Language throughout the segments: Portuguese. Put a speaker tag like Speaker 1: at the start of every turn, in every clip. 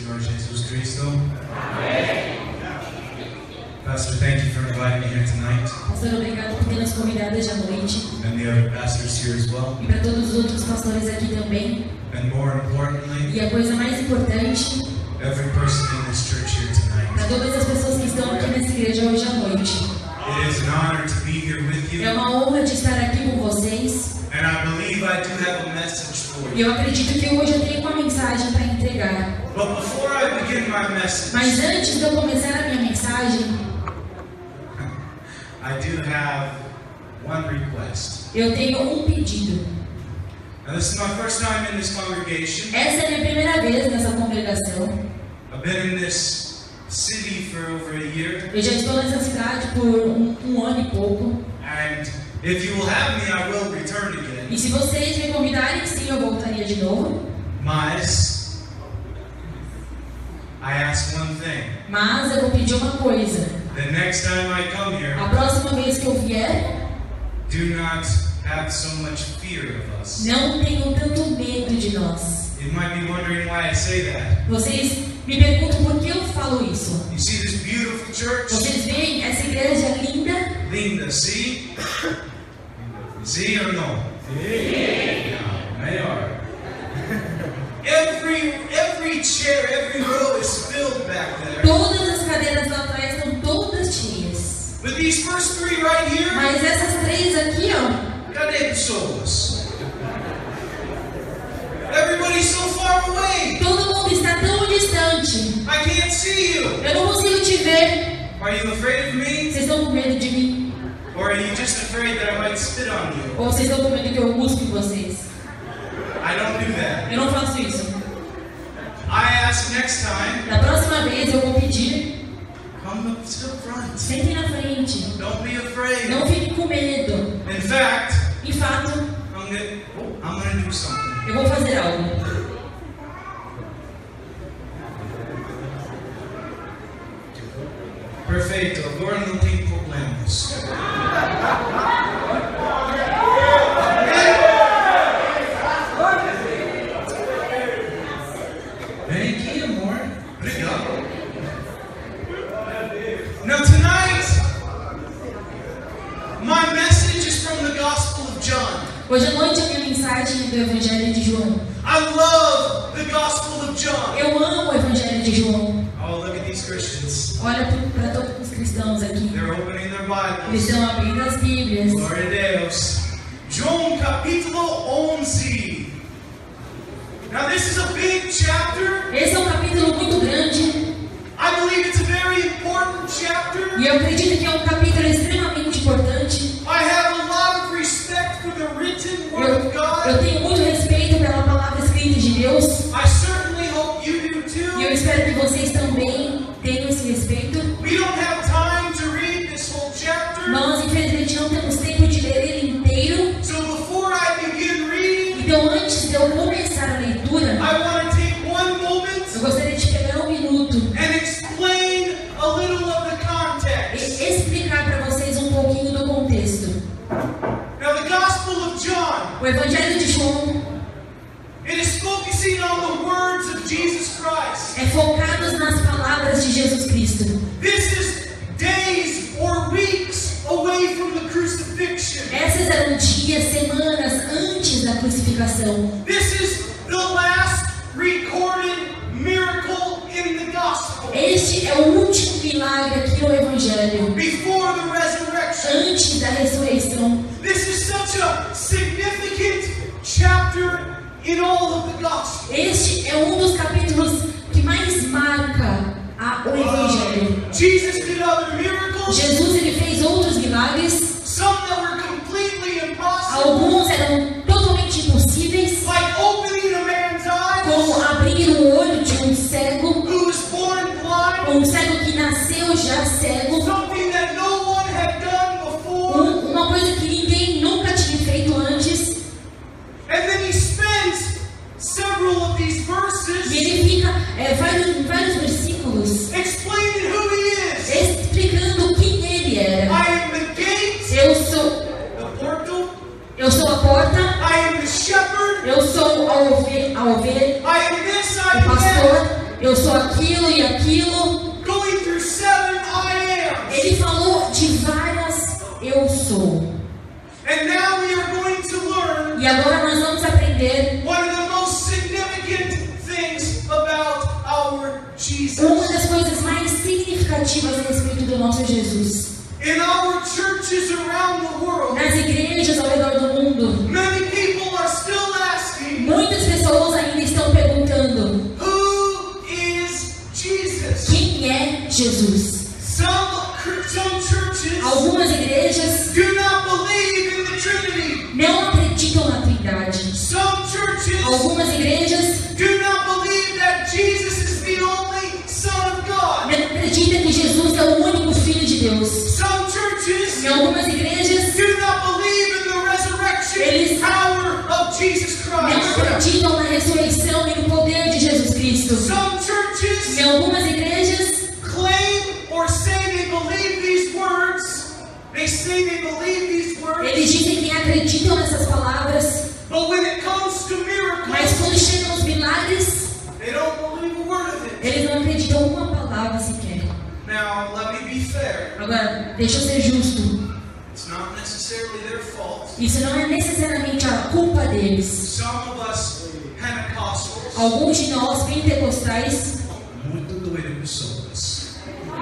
Speaker 1: Senhor Jesus Cristo. Amém. Pastor, thank you for inviting me here tonight.
Speaker 2: Pastor, obrigado por ter nos convidado hoje à noite.
Speaker 1: And the other pastors here as well.
Speaker 2: E para todos os outros pastores aqui também.
Speaker 1: And more importantly,
Speaker 2: e a coisa mais importante,
Speaker 1: every person in this church here tonight.
Speaker 2: Para todas as pessoas que estão aqui nessa igreja hoje à noite.
Speaker 1: It is an honor to be here with you.
Speaker 2: É uma honra de estar aqui com vocês.
Speaker 1: And I believe I do have a message for you.
Speaker 2: E eu acredito que hoje eu tenho uma mensagem para entregar.
Speaker 1: But before I begin my message,
Speaker 2: mas antes de eu começar a minha mensagem,
Speaker 1: I do have one request.
Speaker 2: Eu tenho um pedido.
Speaker 1: Now, this is my first time in this congregation.
Speaker 2: Essa é a minha primeira vez nessa congregação.
Speaker 1: I've been in this city for over a year.
Speaker 2: Eu já estou nessa cidade por um ano e pouco.
Speaker 1: And if you will have me, I will return again.
Speaker 2: E se vocês me convidarem, sim, eu voltaria de novo.
Speaker 1: Mas I ask one thing.
Speaker 2: Mas eu vou pedir uma coisa.
Speaker 1: The next time I come here,
Speaker 2: a próxima vez que eu vier,
Speaker 1: do not have so much fear of us.
Speaker 2: Não tenham tanto medo de nós.
Speaker 1: You might be wondering why I say that.
Speaker 2: Vocês me perguntam por que eu falo isso.
Speaker 1: You see this beautiful church?
Speaker 2: Vocês veem essa igreja linda?
Speaker 1: Linda, see? See or no?
Speaker 2: Sim.
Speaker 1: Maior. Every chair, every row is filled back there.
Speaker 2: Todas as cadeiras lá atrás estão todas cheias.
Speaker 1: But these first three right here,
Speaker 2: mas essas três aqui, ó.
Speaker 1: Cadê pessoas? Everybody's so far away.
Speaker 2: Todo mundo está tão distante.
Speaker 1: I can't see you.
Speaker 2: Eu não consigo te ver.
Speaker 1: Are you afraid of me?
Speaker 2: Vocês estão com medo de mim?
Speaker 1: Or are you just afraid that I might spit on you?
Speaker 2: Ou vocês estão com medo que eu cuspe em vocês?
Speaker 1: I don't do that.
Speaker 2: Eu não faço isso.
Speaker 1: I ask next time.
Speaker 2: Da próxima vez eu vou pedir.
Speaker 1: Come up to the front.
Speaker 2: Sentem na frente.
Speaker 1: Don't be afraid.
Speaker 2: Não fiquem com medo.
Speaker 1: In fact,
Speaker 2: em fato,
Speaker 1: I'm gonna do something.
Speaker 2: Eu vou fazer algo.
Speaker 1: Perfeito. Agora não tem problemas. Vem aqui, amor. Obrigado. Now tonight, my message is from the Gospel of John.
Speaker 2: Hoje à noite a minha mensagem é do Evangelho de João.
Speaker 1: I love the Gospel of John.
Speaker 2: Eu amo o Evangelho de João.
Speaker 1: Oh, look at these Christians.
Speaker 2: Olha para todos os cristãos aqui.
Speaker 1: They're opening their Bibles.
Speaker 2: Eles estão abrindo as Bíblias.
Speaker 1: Glória a Deus. João capítulo 11. Now this is a big chapter.
Speaker 2: Esse é um capítulo muito grande.
Speaker 1: I believe it's a very important chapter.
Speaker 2: E eu acredito que é um capítulo extremamente importante.
Speaker 1: I have a lot of respect for the written word of God.
Speaker 2: Eu tenho muito respeito pela palavra escrita de Deus.
Speaker 1: I certainly hope you do too.
Speaker 2: E eu espero que vocês também tenham esse respeito.
Speaker 1: We don't have time to read this whole chapter.
Speaker 2: Nós infelizmente não temos tempo de ler ele inteiro.
Speaker 1: So before I begin reading,
Speaker 2: então antes de eu começar a leitura,
Speaker 1: I want to take one moment.
Speaker 2: Eu gostaria de pegar um minuto.
Speaker 1: And explain a little of the context.
Speaker 2: E explicar para vocês um pouquinho do contexto.
Speaker 1: Now the Gospel of John.
Speaker 2: O Evangelho de João.
Speaker 1: It is focusing on the words of Jesus Christ.
Speaker 2: É focado nas palavras de Jesus Cristo.
Speaker 1: This is days or weeks away from the crucifixion.
Speaker 2: Essas eram dias, semanas antes da crucificação.
Speaker 1: This is the last recorded miracle in the gospel.
Speaker 2: Este é o último milagre aqui no Evangelho.
Speaker 1: Before the resurrection.
Speaker 2: Antes da ressurreição.
Speaker 1: This is such a significant chapter in all of the gospel.
Speaker 2: Este é um dos capítulos que mais marca o Evangelho.
Speaker 1: Jesus did other miracles.
Speaker 2: Jesus ele fez outros milagres.
Speaker 1: Some that were completely impossible.
Speaker 2: Alguns eram totalmente impossíveis.
Speaker 1: Like opening a man's eyes.
Speaker 2: Como abrir o olho de um cego.
Speaker 1: Who was born blind.
Speaker 2: Um cego que nasceu já cego.
Speaker 1: Something that no one had done before.
Speaker 2: Uma coisa que ninguém nunca tinha feito antes.
Speaker 1: And then he spends several of these verses.
Speaker 2: E ele fica vários versículos
Speaker 1: explaining who he is.
Speaker 2: Explicando quem ele era.
Speaker 1: I am the gate.
Speaker 2: Eu sou
Speaker 1: the portal.
Speaker 2: Eu sou a porta.
Speaker 1: I am the shepherd.
Speaker 2: Eu sou a ovelha.
Speaker 1: I am this, I
Speaker 2: o
Speaker 1: am
Speaker 2: pastor.
Speaker 1: that.
Speaker 2: Eu eu sou aquilo e aquilo.
Speaker 1: Going through 7 I ams.
Speaker 2: Ele falou de várias eu sou.
Speaker 1: And now we are going to learn
Speaker 2: E agora nós vamos aprender
Speaker 1: one of the most significant things about our Jesus.
Speaker 2: uma das coisas mais significativas a respeito do nosso Jesus.
Speaker 1: In our churches around the world,
Speaker 2: Nas igrejas ao redor do mundo,
Speaker 1: many people are still asking,
Speaker 2: muitas pessoas ainda estão perguntando:
Speaker 1: who is Jesus?
Speaker 2: quem é Jesus?
Speaker 1: Some churches
Speaker 2: Algumas igrejas
Speaker 1: do not believe in the Trinity.
Speaker 2: não acreditam na Trindade.
Speaker 1: Some churches
Speaker 2: Algumas igrejas
Speaker 1: do not believe that Jesus is the only Son of God.
Speaker 2: não acreditam que Jesus é o único Filho de Deus.
Speaker 1: Some churches
Speaker 2: Em algumas igrejas
Speaker 1: do not believe in the resurrection
Speaker 2: Eles
Speaker 1: power of Jesus
Speaker 2: não
Speaker 1: Christ.
Speaker 2: acreditam na ressurreição e no poder de Jesus Cristo.
Speaker 1: Some churches
Speaker 2: Em algumas igrejas
Speaker 1: claim or say they believe these words. They say they believe these words.
Speaker 2: eles dizem que acreditam nessas palavras,
Speaker 1: But when it comes to miracles,
Speaker 2: mas quando chegam os milagres,
Speaker 1: they don't believe a word of it.
Speaker 2: eles não acreditam uma palavra sequer.
Speaker 1: Now, let me be fair.
Speaker 2: Agora, deixa eu ser justo.
Speaker 1: It's not necessarily their fault.
Speaker 2: Isso não é necessariamente a culpa deles.
Speaker 1: Some of us Pentecostals,
Speaker 2: Alguns de nós, pentecostais,
Speaker 1: muito doido que somos.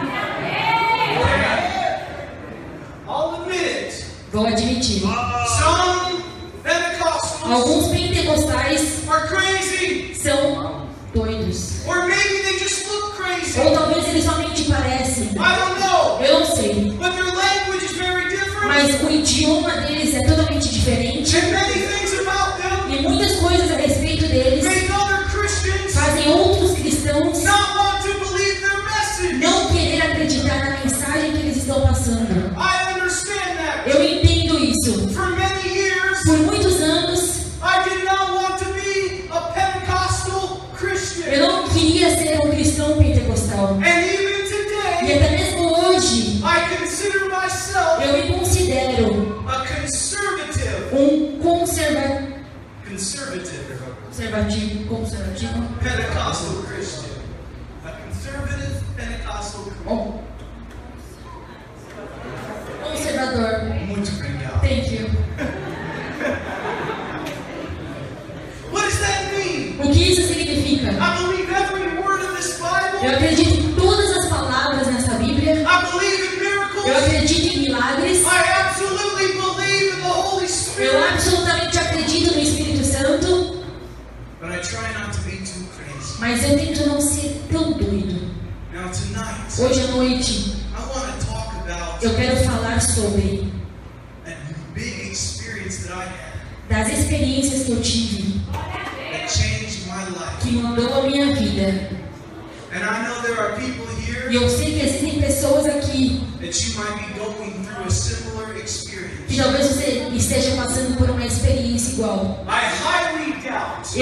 Speaker 1: I'll admit it.
Speaker 2: vou admitir,
Speaker 1: Some Pentecostals
Speaker 2: alguns pentecostais
Speaker 1: are crazy.
Speaker 2: são doidos.
Speaker 1: Or maybe they just look crazy.
Speaker 2: Ou talvez eles somente parecem.
Speaker 1: I don't know.
Speaker 2: Eu não sei.
Speaker 1: But their language is very different.
Speaker 2: Mas o idioma deles é totalmente diferente.
Speaker 1: And many things about them
Speaker 2: E muitas coisas a respeito deles
Speaker 1: make other Christians
Speaker 2: fazem outros cristãos
Speaker 1: not want to believe their message.
Speaker 2: não querer acreditar na mensagem que eles estão passando.
Speaker 1: I understand that.
Speaker 2: Eu entendo isso.
Speaker 1: For many years,
Speaker 2: Por muitos anos,
Speaker 1: I did not want to be a Pentecostal Christian.
Speaker 2: eu não queria ser um cristão pentecostal.
Speaker 1: And even
Speaker 2: E
Speaker 1: today,
Speaker 2: até mesmo hoje,
Speaker 1: I consider myself
Speaker 2: eu me considero
Speaker 1: a conservative
Speaker 2: conservativo,
Speaker 1: Pentecostal Christian. A conservative Pentecostal Christian.
Speaker 2: oh, conservador.
Speaker 1: Muito obrigado.
Speaker 2: Thank you.
Speaker 1: What does that mean?
Speaker 2: O que isso significa?
Speaker 1: I believe every word of this
Speaker 2: Eu
Speaker 1: Bible.
Speaker 2: acredito em todas as palavras nessa Bíblia.
Speaker 1: I believe in miracles.
Speaker 2: Eu acredito em milagres.
Speaker 1: I absolutely believe in the Holy
Speaker 2: Eu
Speaker 1: Spirit.
Speaker 2: absolutamente acredito no Espírito Santo.
Speaker 1: But I try not to be too crazy.
Speaker 2: Mas eu tento não ser tão doido.
Speaker 1: Now tonight,
Speaker 2: Hoje à noite,
Speaker 1: I want to talk about
Speaker 2: eu quero falar sobre
Speaker 1: a big experience that I had
Speaker 2: das experiências que eu tive,
Speaker 1: that changed my life.
Speaker 2: que mudou a minha vida.
Speaker 1: And I know there are people here
Speaker 2: E eu sei que existem pessoas aqui
Speaker 1: that you might be going through a similar
Speaker 2: que
Speaker 1: experience.
Speaker 2: talvez você esteja passando por uma experiência igual.
Speaker 1: I highly doubt,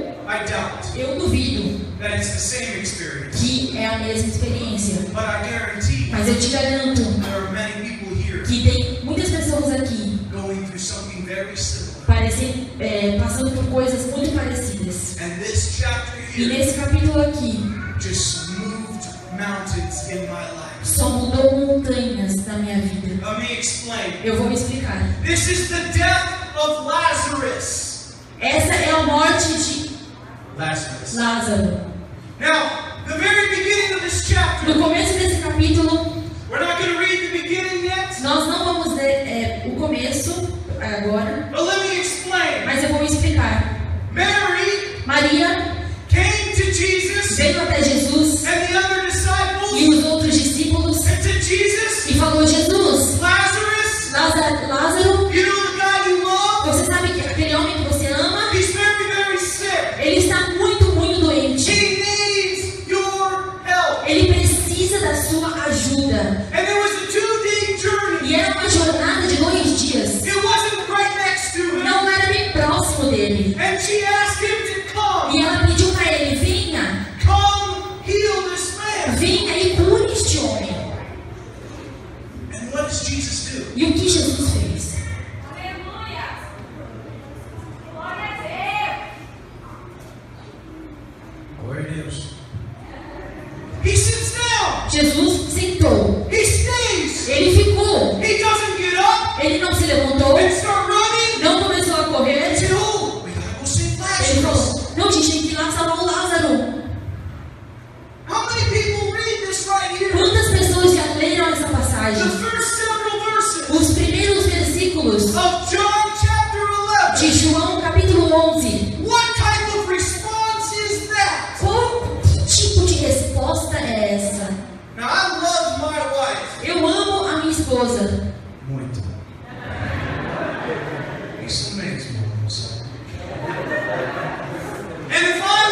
Speaker 2: Eu duvido
Speaker 1: that it's the same experience.
Speaker 2: que é a mesma experiência.
Speaker 1: But I guarantee
Speaker 2: Mas eu te garanto
Speaker 1: there are many people here
Speaker 2: que tem muitas pessoas aqui
Speaker 1: going through something very similar.
Speaker 2: passando por coisas muito parecidas.
Speaker 1: And this chapter
Speaker 2: E
Speaker 1: here
Speaker 2: nesse capítulo aqui,
Speaker 1: just moved mountains in my life.
Speaker 2: só mudou montanhas na minha vida.
Speaker 1: Let me explain.
Speaker 2: Eu vou me explicar.
Speaker 1: This is the death of Lazarus.
Speaker 2: Essa é a morte de
Speaker 1: Lazarus.
Speaker 2: Lázaro.
Speaker 1: Now, the very beginning of this chapter,
Speaker 2: No começo desse capítulo,
Speaker 1: we're not going to read the beginning yet,
Speaker 2: nós não vamos ler o começo agora,
Speaker 1: but let me explain.
Speaker 2: mas eu vou explicar.
Speaker 1: Mary
Speaker 2: Maria
Speaker 1: came to Jesus
Speaker 2: veio até Jesus
Speaker 1: and the other
Speaker 2: e
Speaker 1: disciples
Speaker 2: os outros discípulos
Speaker 1: and said, Jesus,
Speaker 2: e falou: Jesus,
Speaker 1: Lazarus,
Speaker 2: Lázaro,
Speaker 1: you know the guy you love?
Speaker 2: você sabe que aquele homem que você ama,
Speaker 1: He's very, very sick.
Speaker 2: ele está muito, muito doente.
Speaker 1: He needs your help.
Speaker 2: Ele precisa da sua ajuda.
Speaker 1: And there was a 2-day journey.
Speaker 2: E era uma jornada de 2 dias.
Speaker 1: It wasn't right next to him.
Speaker 2: Não era bem próximo dele.
Speaker 1: And she asked him to come.
Speaker 2: E ela pediu para ele: venha,
Speaker 1: Come heal this man.
Speaker 2: venha e cure este homem.
Speaker 1: And what does Jesus do?
Speaker 2: E o que Jesus fez?
Speaker 1: Glória a Deus.
Speaker 2: Jesus sentou.
Speaker 1: He stays.
Speaker 2: Ele ficou.
Speaker 1: He doesn't get up
Speaker 2: Ele não se levantou.
Speaker 1: and start running.
Speaker 2: Não começou a correr.
Speaker 1: He said, oh, we gotta go save
Speaker 2: Ele
Speaker 1: Lazarus.
Speaker 2: falou, não, a gente tem que ir lá salvar o Lázaro.
Speaker 1: How many people read this right here?
Speaker 2: Quantas pessoas já leram essa passagem?
Speaker 1: The first several verses
Speaker 2: Os primeiros versículos
Speaker 1: of John chapter
Speaker 2: de
Speaker 1: 11.
Speaker 2: João capítulo 11.
Speaker 1: What type of response is that?
Speaker 2: Que tipo de resposta é essa?
Speaker 1: Now, I love my wife.
Speaker 2: Eu amo a minha esposa.
Speaker 1: Muito. Isso mesmo, moça. And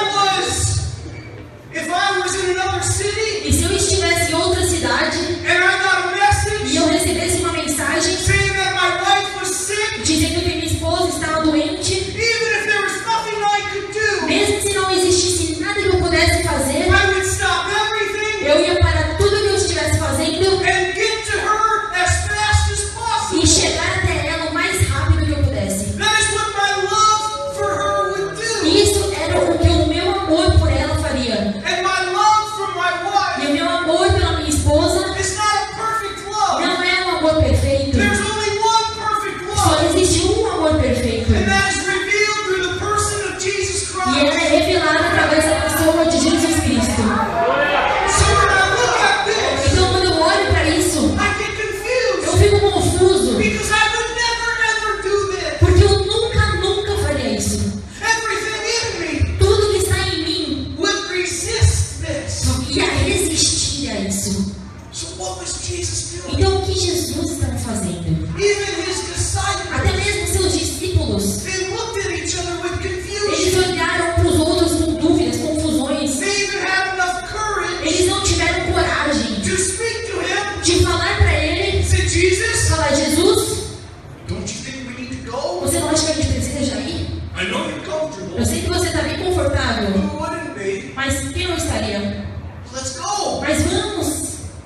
Speaker 1: if I was in another city,
Speaker 2: E se eu estivesse em outra cidade
Speaker 1: and I got a
Speaker 2: e eu
Speaker 1: message
Speaker 2: recebesse uma mensagem
Speaker 1: saying that my wife was sick,
Speaker 2: dizendo que minha esposa estava doente,
Speaker 1: even if there was nothing I could do,
Speaker 2: mesmo se não existisse nada que eu pudesse fazer,
Speaker 1: I would stop everything
Speaker 2: eu ia parar tudo que eu estivesse fazendo
Speaker 1: and get to her as fast as possible.
Speaker 2: e chegar até ela o mais rápido que eu pudesse.
Speaker 1: That is what my love for her would do.
Speaker 2: Isso era o que o meu amor por ela faria.
Speaker 1: And my love for my
Speaker 2: E
Speaker 1: wife
Speaker 2: o meu amor pela minha esposa
Speaker 1: is not a perfect love.
Speaker 2: não é um amor perfeito.
Speaker 1: There's only one perfect
Speaker 2: Só
Speaker 1: love,
Speaker 2: existe um amor perfeito.
Speaker 1: and that is revealed through the person of Jesus
Speaker 2: E ele é
Speaker 1: Christ.
Speaker 2: revelado através da pessoa de Jesus Cristo.
Speaker 1: So when I look at this,
Speaker 2: Então quando eu olho para isso,
Speaker 1: I get
Speaker 2: eu
Speaker 1: confused
Speaker 2: fico confuso.
Speaker 1: because I would never ever do this.
Speaker 2: Porque eu nunca faria isso.
Speaker 1: Everything in me
Speaker 2: Tudo que está em mim
Speaker 1: would resist this.
Speaker 2: ia resistir a isso.
Speaker 1: So what was Jesus doing?
Speaker 2: Então o que Jesus estava fazendo?
Speaker 1: Even his disciples,
Speaker 2: Até mesmo seus discípulos,
Speaker 1: they looked at each other with
Speaker 2: eles
Speaker 1: confusion.
Speaker 2: olharam para os outros com dúvidas, confusões.
Speaker 1: They even had enough courage
Speaker 2: Eles não tiveram coragem
Speaker 1: to speak to him.
Speaker 2: de falar para ele,
Speaker 1: Say, Jesus,
Speaker 2: falar, Jesus,
Speaker 1: don't you think we need to go?
Speaker 2: você não acha que a gente precisa já ir?
Speaker 1: I know you're comfortable,
Speaker 2: Eu sei que você está bem confortável,
Speaker 1: but wouldn't be.
Speaker 2: mas quem não estaria?
Speaker 1: Let's go.
Speaker 2: Mas vamos!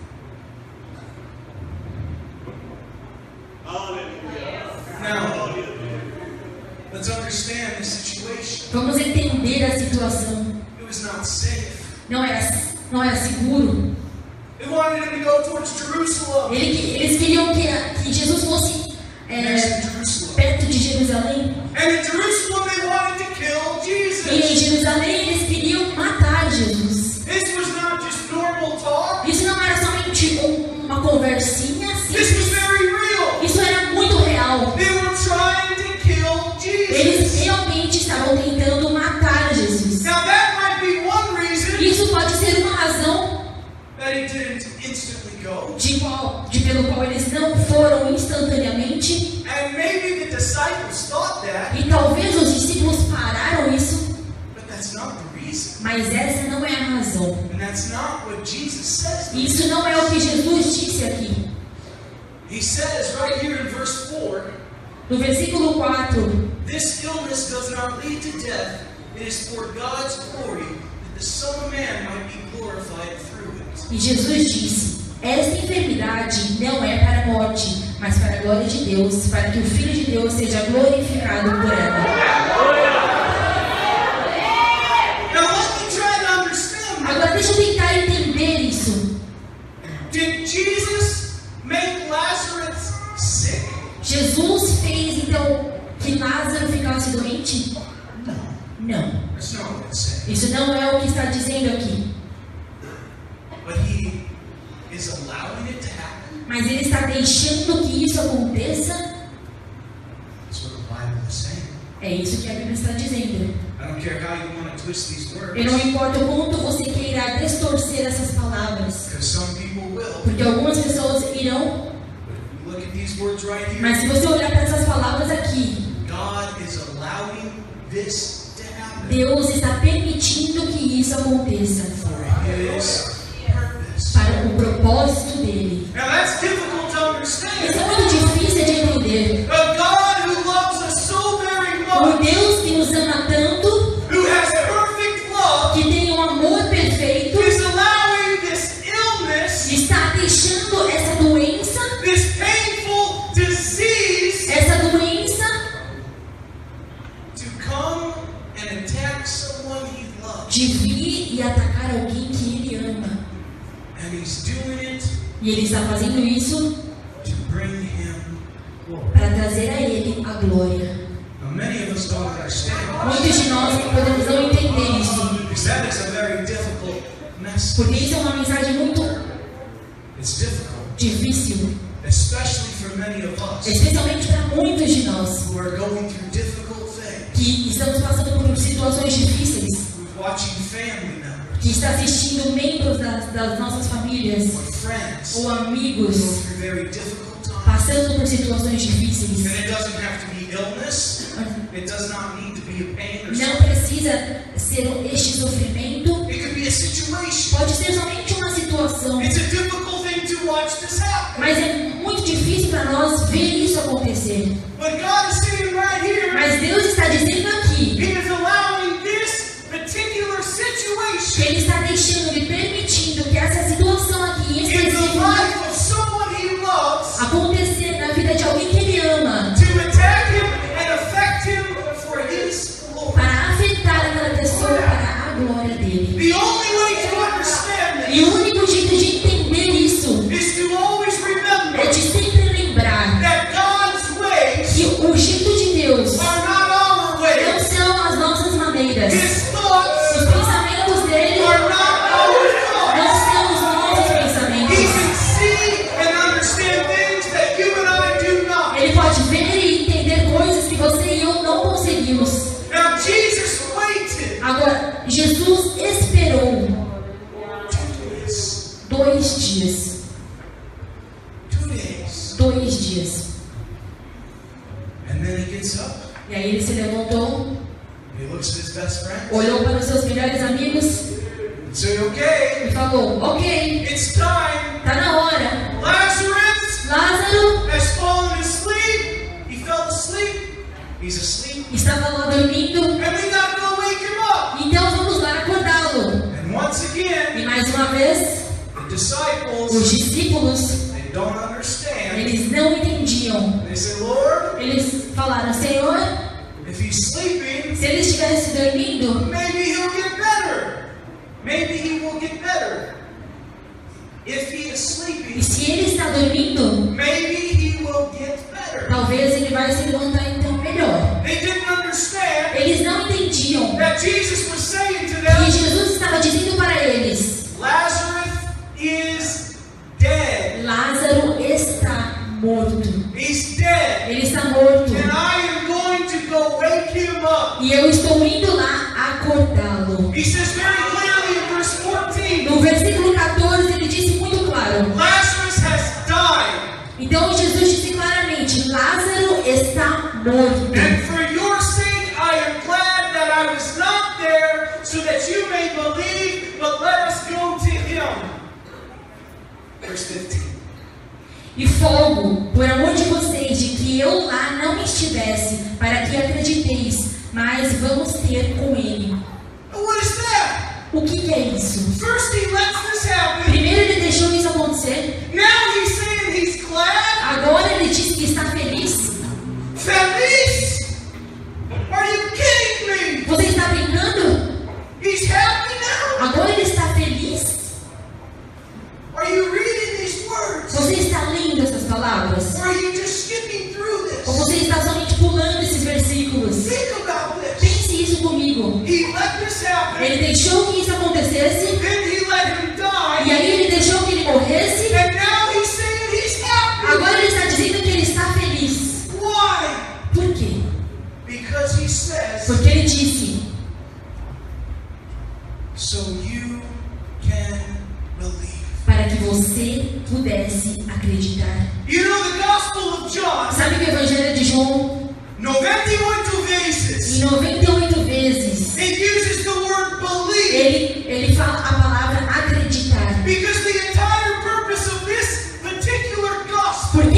Speaker 1: Now, let's understand the situation.
Speaker 2: Vamos entender a situação.
Speaker 1: It was not safe.
Speaker 2: Não era seguro.
Speaker 1: They wanted him to go towards Jerusalem.
Speaker 2: Eles queriam que Jesus fosse
Speaker 1: Next to Jerusalem.
Speaker 2: perto de Jerusalém.
Speaker 1: And in Jerusalem, they wanted to kill
Speaker 2: E em
Speaker 1: Jesus.
Speaker 2: Jerusalém eles queriam matar Jesus.
Speaker 1: This was not just normal talk.
Speaker 2: Isso não era somente uma conversinha
Speaker 1: This was
Speaker 2: simples.
Speaker 1: very real.
Speaker 2: Isso era muito real.
Speaker 1: They were trying to kill
Speaker 2: Eles
Speaker 1: Jesus.
Speaker 2: realmente estavam tentando matar Jesus.
Speaker 1: Now, that might be one reason
Speaker 2: Isso pode ser uma razão
Speaker 1: that he didn't instantly go.
Speaker 2: pelo qual eles não foram instantaneamente.
Speaker 1: And maybe the disciples thought that,
Speaker 2: E talvez os discípulos pararam isso,
Speaker 1: but that's not the reason.
Speaker 2: mas essa não é a razão.
Speaker 1: And that's not what Jesus says.
Speaker 2: Isso não é o que Jesus disse aqui.
Speaker 1: He says right here in verse 4,
Speaker 2: No versículo 4,
Speaker 1: this illness does not lead to death. It is for God's glory, that the Son of Man might be glorified through it.
Speaker 2: e Jesus disse: esta enfermidade não é para a morte, mas para a glória de Deus, para que o Filho de Deus seja glorificado por ela.
Speaker 1: Now let me try to understand.
Speaker 2: Agora deixa eu tentar entender isso.
Speaker 1: Did Jesus make Lazarus sick?
Speaker 2: Jesus fez então que Lázaro ficasse doente?
Speaker 1: No.
Speaker 2: Não.
Speaker 1: That's not what it says.
Speaker 2: Isso não é o que está dizendo aqui.
Speaker 1: But he is allowing it to happen.
Speaker 2: Mas ele está deixando que isso aconteça.
Speaker 1: That's what the Bible is saying.
Speaker 2: É isso que a Bíblia está dizendo.
Speaker 1: I don't care how you want to twist these words.
Speaker 2: E não importa o quanto você queira distorcer essas palavras,
Speaker 1: Because some people will.
Speaker 2: porque algumas pessoas irão.
Speaker 1: But if you look at these words right here,
Speaker 2: Mas se você olhar para essas palavras aqui,
Speaker 1: God is allowing this to happen
Speaker 2: Deus está permitindo que isso aconteça
Speaker 1: for His purpose.
Speaker 2: para o propósito dele.
Speaker 1: Now that's difficult to understand.
Speaker 2: Isso é muito difícil de entender.
Speaker 1: A God who loves us so very
Speaker 2: Um
Speaker 1: much,
Speaker 2: Deus que nos ama tanto,
Speaker 1: who has perfect love,
Speaker 2: que tem um amor perfeito,
Speaker 1: is allowing this illness,
Speaker 2: está deixando essa doença,
Speaker 1: this painful disease,
Speaker 2: essa doença
Speaker 1: to come and attack someone He loves.
Speaker 2: de vir e atacar alguém que ele ama.
Speaker 1: And He's doing it
Speaker 2: E Ele está fazendo isso
Speaker 1: to bring Him glory.
Speaker 2: para trazer a Ele a glória.
Speaker 1: Now, many of us don't understand
Speaker 2: Muitos de nós podemos não entender isso,
Speaker 1: because that is a very difficult message.
Speaker 2: porque isso é uma mensagem muito
Speaker 1: It's difficult,
Speaker 2: difícil,
Speaker 1: especially for many of us
Speaker 2: especialmente para muitos de nós
Speaker 1: who are going through difficult things,
Speaker 2: que estamos passando por situações difíceis,
Speaker 1: who's watching family members
Speaker 2: que está assistindo membros das nossas famílias
Speaker 1: or friends
Speaker 2: ou
Speaker 1: go
Speaker 2: amigos
Speaker 1: through very difficult times.
Speaker 2: passando por situações difíceis.
Speaker 1: And it doesn't have to be illness. It does not need to be a pain or
Speaker 2: Não
Speaker 1: something.
Speaker 2: precisa ser este sofrimento,
Speaker 1: It could be a situation.
Speaker 2: pode ser somente uma situação,
Speaker 1: It's a difficult thing to watch this happen.
Speaker 2: mas é muito difícil para nós ver isso acontecer.
Speaker 1: But God is saying right here,
Speaker 2: Mas Deus está dizendo aqui
Speaker 1: He is allowing this particular
Speaker 2: que
Speaker 1: situation
Speaker 2: Ele está deixando e permitindo que essa situação aqui em
Speaker 1: in the
Speaker 2: específico
Speaker 1: life of someone He loves
Speaker 2: acontecer na vida de alguém que Ele ama,
Speaker 1: to attack Him and affect Him for His glory.
Speaker 2: para afetar aquela pessoa para a glória dele.
Speaker 1: The only way to understand
Speaker 2: E o
Speaker 1: this
Speaker 2: único jeito de entender isso
Speaker 1: is to always
Speaker 2: é
Speaker 1: remember
Speaker 2: de sempre lembrar
Speaker 1: that God's ways
Speaker 2: que o jeito de Deus
Speaker 1: are not our
Speaker 2: não
Speaker 1: ways.
Speaker 2: são as nossas maneiras.
Speaker 1: His thoughts
Speaker 2: Os pensamentos dele
Speaker 1: are not our
Speaker 2: não
Speaker 1: thoughts.
Speaker 2: são os nossos
Speaker 1: He
Speaker 2: pensamentos.
Speaker 1: can see and understand things that you and I do not.
Speaker 2: Ele pode ver e entender coisas que você e eu não conseguimos.
Speaker 1: Now Jesus waited
Speaker 2: Agora, Jesus esperou 2 dias.
Speaker 1: 2 days.
Speaker 2: 2 dias.
Speaker 1: And then he gets up.
Speaker 2: E aí ele se levantou,
Speaker 1: He looks at his best friend
Speaker 2: olhou para os seus melhores amigos
Speaker 1: and said, okay,
Speaker 2: e falou: Ok,
Speaker 1: it's time.
Speaker 2: tá na hora.
Speaker 1: Lazarus
Speaker 2: Lázaro
Speaker 1: has fallen asleep. He fell asleep. He's asleep.
Speaker 2: estava lá dormindo,
Speaker 1: And we got to go wake him up.
Speaker 2: então vamos lá acordá-lo.
Speaker 1: And once again,
Speaker 2: E mais uma vez,
Speaker 1: the disciples,
Speaker 2: os discípulos,
Speaker 1: they don't understand.
Speaker 2: eles não entendiam.
Speaker 1: They say, Lord,
Speaker 2: Eles falaram: Senhor,
Speaker 1: if he's sleeping,
Speaker 2: se ele estivesse dormindo,
Speaker 1: maybe he'll get better. Maybe he will get better. If he is sleeping,
Speaker 2: e se ele está dormindo,
Speaker 1: maybe he will get better.
Speaker 2: talvez ele vai se levantar então melhor.
Speaker 1: They didn't understand
Speaker 2: Eles não entendiam
Speaker 1: that Jesus was saying to
Speaker 2: que
Speaker 1: them,
Speaker 2: Jesus estava dizendo para eles:
Speaker 1: Lazarus is dead.
Speaker 2: Lázaro está morto.
Speaker 1: He's dead.
Speaker 2: Ele está morto.
Speaker 1: And I am going to go wake him up.
Speaker 2: E eu estou indo lá acordá-lo.
Speaker 1: He says very clearly in verse 14,
Speaker 2: No versículo 14 ele disse muito claro.
Speaker 1: Lazarus has died.
Speaker 2: Então Jesus disse claramente: Lázaro está morto.
Speaker 1: And for your sake I am glad that I was not there, so that you may believe, but let us go to him. Verse 15.
Speaker 2: E folgo por amor de vocês de que eu lá não estivesse, para que acrediteis, mas vamos ter com ele.
Speaker 1: What is that?
Speaker 2: O que é isso?
Speaker 1: First he lets this happen.
Speaker 2: Primeiro ele deixou isso acontecer.
Speaker 1: Now he's saying he's glad.
Speaker 2: Agora ele diz que está feliz.
Speaker 1: Feliz? Are you kidding me?
Speaker 2: Você está brincando?
Speaker 1: He's happy now?
Speaker 2: Agora ele está feliz?
Speaker 1: Are you reading these words?
Speaker 2: Você está lendo essas palavras?
Speaker 1: Or are you just skipping through this?
Speaker 2: Ou você está somente pulando esses versículos?
Speaker 1: Think about this.
Speaker 2: Pense isso comigo.
Speaker 1: He let this happen.
Speaker 2: Ele deixou que isso acontecesse,
Speaker 1: Then he let him
Speaker 2: e
Speaker 1: die.
Speaker 2: aí ele deixou que ele morresse.
Speaker 1: And now he's saying he's happy.
Speaker 2: Agora ele está dizendo que ele está feliz.
Speaker 1: Why?
Speaker 2: Por quê?
Speaker 1: Because he says,
Speaker 2: Porque ele disse:
Speaker 1: so you can believe.
Speaker 2: para que você pudesse acreditar.
Speaker 1: You know the Gospel of John,
Speaker 2: Sabe que o Evangelho de João,
Speaker 1: 98 vezes,
Speaker 2: em 98 vezes,
Speaker 1: it uses the word believe.
Speaker 2: ele fala a palavra acreditar.
Speaker 1: Because the entire purpose of this particular gospel
Speaker 2: Porque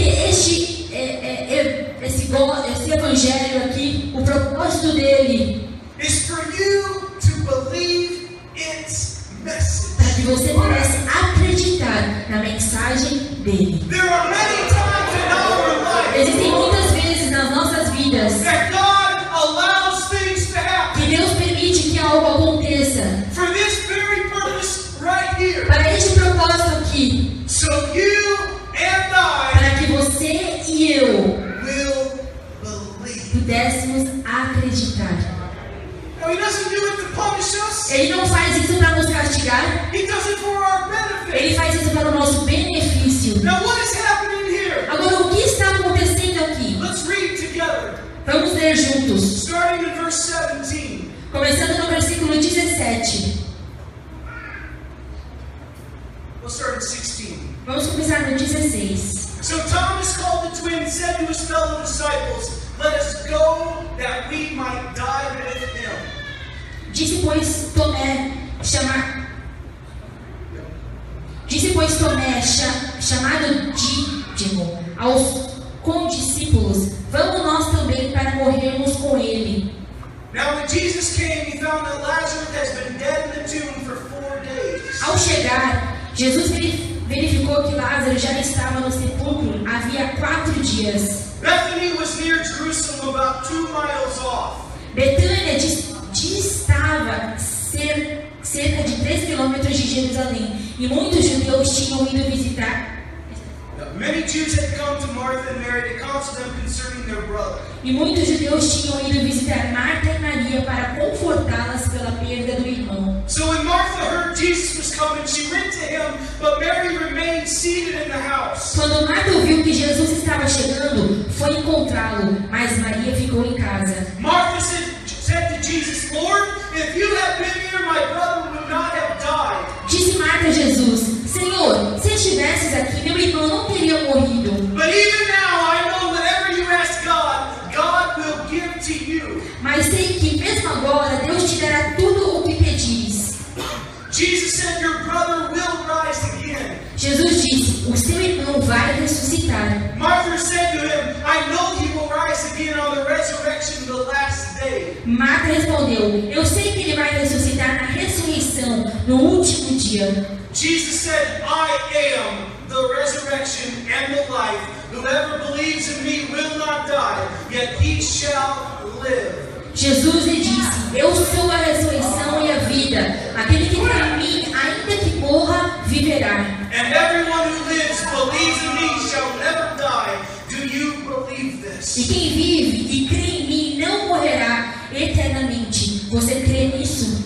Speaker 2: esse evangelho aqui, o propósito dele,
Speaker 1: is for you to believe its message.
Speaker 2: para que você pudesse acreditar na mensagem dele.
Speaker 1: There are many times in our life
Speaker 2: Existem muitas vezes nas nossas vidas
Speaker 1: that God allows things to happen
Speaker 2: que Deus permite que algo aconteça
Speaker 1: for this very purpose right here.
Speaker 2: para este propósito aqui. faz isso para nos castigar.
Speaker 1: He does it for our benefit.
Speaker 2: Ele faz isso para o nosso benefício.
Speaker 1: Now what is happening here?
Speaker 2: Agora, o que está acontecendo aqui?
Speaker 1: Let's read together.
Speaker 2: Vamos ler juntos.
Speaker 1: Starting in verse 17.
Speaker 2: Começando no versículo 17.
Speaker 1: We'll start at 16.
Speaker 2: Vamos começar no 16.
Speaker 1: So Thomas called the twin and said to his fellow disciples, "Let us go that we might die with him."
Speaker 2: Disse, pois, Tomé, chamado Dídimo, aos condiscípulos, vamos nós também para morrermos com ele.
Speaker 1: Now when Jesus came, he found that Lazarus has been dead in the tomb for 4 days.
Speaker 2: Ao chegar, Jesus verificou que Lázaro já estava no sepulcro havia 4 dias.
Speaker 1: Bethany was near Jerusalem, about 2 miles off.
Speaker 2: Betânia distava cerca de 3 quilômetros de Jerusalém, e muitos judeus tinham ido visitar.
Speaker 1: Many Jews had come to Martha and Mary to counsel them concerning their brother.
Speaker 2: E muitos judeus tinham ido visitar Marta e Maria para confortá-las pela perda do irmão.
Speaker 1: So when Martha heard Jesus was coming, she went to him, but Mary remained seated in the house.
Speaker 2: Quando Marta ouviu que Jesus estava chegando, foi encontrá-lo, mas Maria ficou em casa.
Speaker 1: Martha said to Jesus, "Lord, if you had been here, my brother would not have died."
Speaker 2: Disse Marta a Jesus: Senhor, se estivesses aqui, meu irmão não teria morrido.
Speaker 1: But even now I know whatever you ask God, God will give to you.
Speaker 2: Mas sei que mesmo agora Deus te dará tudo o que pedires.
Speaker 1: Jesus said, "Your brother will rise again."
Speaker 2: Jesus disse: o seu irmão vai ressuscitar.
Speaker 1: Martha said to him, "I know he will rise again on the resurrection of the last day."
Speaker 2: Marta respondeu: eu sei que ele vai ressuscitar na ressurreição, no último dia.
Speaker 1: Jesus said, "I am the resurrection and the life. Whoever believes in me will not die, yet he shall live."
Speaker 2: Jesus lhe disse: eu sou a ressurreição e a vida. Aquele que crê em mim, ainda que morra, viverá.
Speaker 1: And everyone who lives, believes in me, shall never die. Do you believe this?
Speaker 2: E quem vive e crê em mim não morrerá eternamente. Você crê nisso?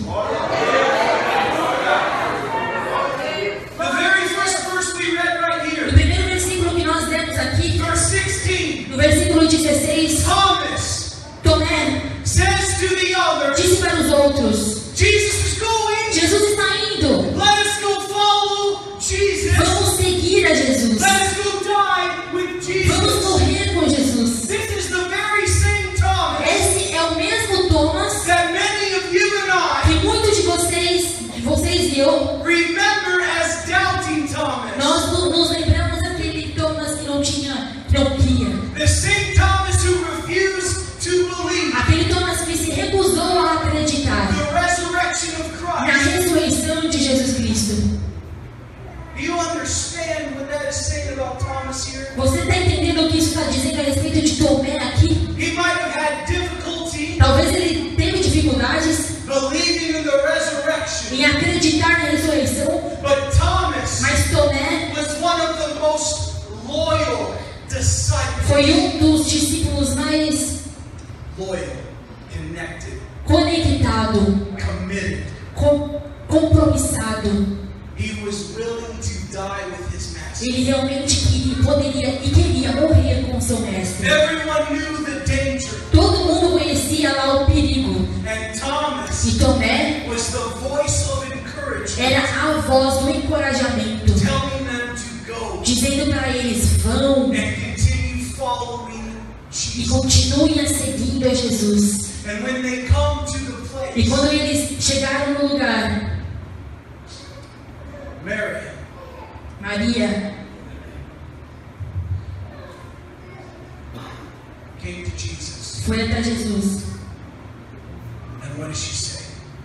Speaker 1: The very first verse we read right
Speaker 2: No
Speaker 1: here,
Speaker 2: primeiro versículo que nós lemos aqui,
Speaker 1: verse 16,
Speaker 2: no versículo 16,
Speaker 1: Thomas
Speaker 2: Tomé
Speaker 1: says to the others,
Speaker 2: disse para os outros:
Speaker 1: Jesus is going.
Speaker 2: Jesus está indo.
Speaker 1: Let us go follow Jesus.
Speaker 2: Vamos seguir a Jesus.
Speaker 1: Let us go die with Jesus.
Speaker 2: Vamos morrer com Jesus.
Speaker 1: This is the very same Thomas
Speaker 2: Esse é o mesmo Thomas
Speaker 1: that many of you and I
Speaker 2: que muitos de vocês e eu,
Speaker 1: remember as doubting Thomas.
Speaker 2: nós nos lembramos daquele Thomas que não cria.
Speaker 1: The same Thomas who refused to believe
Speaker 2: Aquele Thomas que se recusou a acreditar
Speaker 1: the resurrection of
Speaker 2: na
Speaker 1: Christ.
Speaker 2: ressurreição de Jesus Cristo.
Speaker 1: Do you understand what that is saying about Thomas here?
Speaker 2: Você está entendendo o que isso está dizendo a respeito de Tomé aqui?
Speaker 1: He might have had difficulty
Speaker 2: Talvez ele teve dificuldades
Speaker 1: believing in the resurrection,
Speaker 2: em acreditar na ressurreição,
Speaker 1: but Thomas
Speaker 2: mas Tomé
Speaker 1: was one of the most loyal disciples.
Speaker 2: foi dos discípulos mais
Speaker 1: Loyal, connected,
Speaker 2: conectado,
Speaker 1: committed.
Speaker 2: compromissado.
Speaker 1: He was willing to die with his master.
Speaker 2: Ele realmente queria morrer com seu mestre.
Speaker 1: Everyone knew the danger,
Speaker 2: Todo mundo conhecia lá o perigo.
Speaker 1: and Thomas
Speaker 2: E Tomé
Speaker 1: was the voice of encouragement,
Speaker 2: era a voz do encorajamento,
Speaker 1: telling them to go
Speaker 2: dizendo para eles: vão
Speaker 1: and continue following
Speaker 2: e
Speaker 1: Jesus.
Speaker 2: continuem a seguindo a Jesus.
Speaker 1: And when they come to the
Speaker 2: E
Speaker 1: place,
Speaker 2: quando eles chegaram no lugar,
Speaker 1: Mary
Speaker 2: Maria
Speaker 1: came to Jesus.
Speaker 2: foi até Jesus.
Speaker 1: And what did she say?